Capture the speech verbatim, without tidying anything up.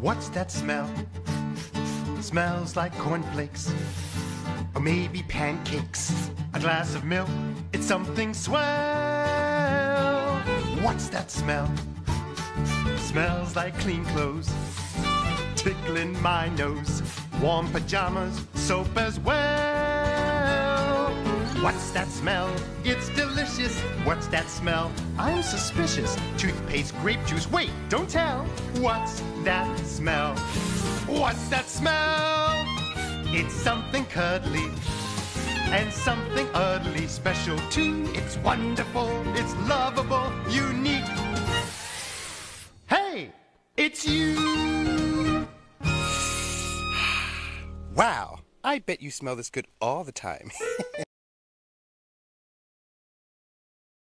What's that smell? Smells like cornflakes, or maybe pancakes. A glass of milk, it's something swell. What's that smell? Smells like clean clothes, tickling my nose. Warm pajamas, soap as well. What's that smell? It's delicious. What's that smell? I'm suspicious. Toothpaste, grape juice. Wait, don't tell. What's that smell? What's that smell? It's something cuddly and something utterly special too. It's wonderful, it's lovable, unique. Hey, it's you. Wow, I bet you smell this good all the time.